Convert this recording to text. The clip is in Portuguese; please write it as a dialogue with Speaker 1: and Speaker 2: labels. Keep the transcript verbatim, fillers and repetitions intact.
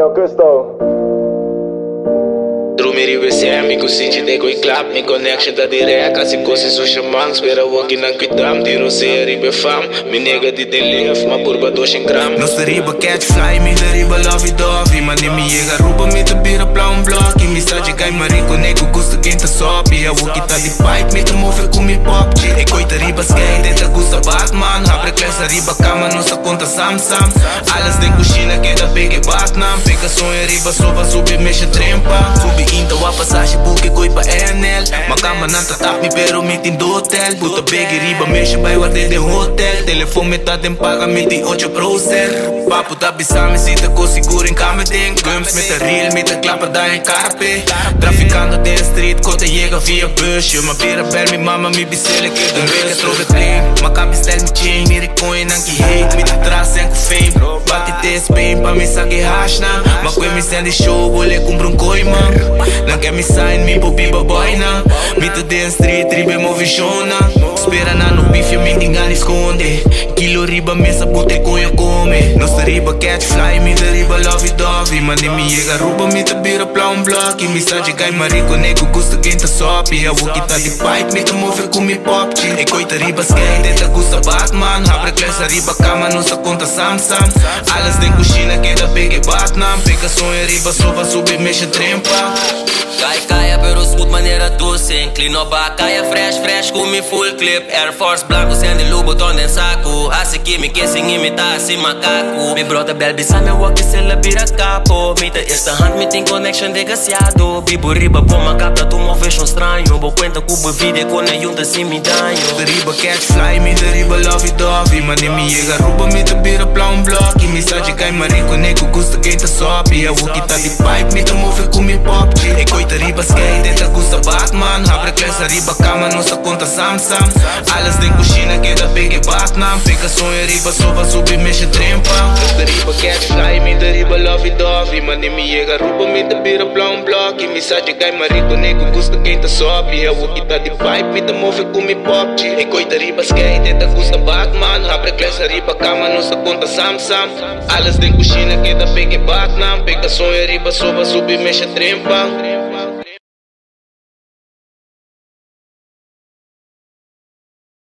Speaker 1: questão.
Speaker 2: Drumeri V C M, ku si që dekoj klap Mi connection të direka, si ko si su shëmang Spera woki në kujtam, tiro se e ribe fam Mi nega di te lef, ma purba doshin gram
Speaker 3: No se riba catch fly, mi le riba lovey dovey Ma ne mi jega ruba, mi të bira pla un bloki Mi sa që kaj ma rico, ne ku gusto gen të sopi A woki ta di pipe, mi të mofe ku mi pop G E koj të riba skate, e të gusta Batman Hapre klesa riba kama, no sa conta sam sam Alas den kushina, ke da pege Batman Peka sonha riba, sova subi mexe trempa Subi inta wa passagem, buke koi pa N L Ma kama nan ta tap mi, pero mi tin do hotel Puta bege riba, mexe bai guarde de hotel Telefon metade em paga, mi ti ocho procent Papo ta bisame, si te ko seguro em cama den Gums met de real, met de klapper daar in carpe Traficando de street, ko te llega via bus Yo ma bira per mi mama, mi bisele que de rega trove plane Ma ka bistel mi chain, mi recoin nan ki hate Mi te tras en ku fame Bati te Spain, pa mi sa que hash na Ma kwe mi send show, bole kumbra un koi man Não quer me sign, me po biba boy na Me te den street, ribe move shona Spera na no bife, me ninguém esconde Kilo riba, mesa bote coia come Nossa riba catch fly, me te riba lovey dovey Mane me jega ruba, me te bira pla un block Mi sa de cai marico, nego gusta quem te sobe A woki ta di pipe, me te move com mi pop E koi te riba skate, e te gusta Batman Abre klesa riba kama, no sa conta sam sam Alas den kushina, que da pege Batman Peka sonha riba, sova subi, mexe trempa
Speaker 4: Cai, caia, pero smooth maneira doce Inclino ba, caia fresh, fresh com mi full clip Air Force blanco, sendo o botão de saco Assim que me quer sem imitar, assim macaco Mi brota bel bisa, me walk se la bira capo Mi te esta hand, me tem connection desgraciado Bibo riba, pô, ma capta, tu mo fecho estranho Bo cuenta cuba vida, com a junta assim me danho
Speaker 3: De riba catch fly, mi de riba lovey dovey Mane mi jega ruba, mi te bira pla un block Mi sa de cai marico, nego gusta quem te sobe A woki ta di pipe, mi te move com mi pop E koi te riba skate, e te gusta Batman Abre klesa riba kama, no sa conta sam sam Alas den kushina, que da pege Batman Peka sonha riba, sova subi, mexe trempa De riba catch fly, mi de riba lovey dovey Mane mi jega ruba, mi te bira pla un block Mi sa de cai marico, nego gusta quem te sobe A woki ta di pipe, mi te move com mi pop E koi te riba skate, e te gusta Batman Abre klesa riba kama, no sa conta sam sam Alas den kushina, que da pege Batman Peka sonha riba, sova subi, mexe trempa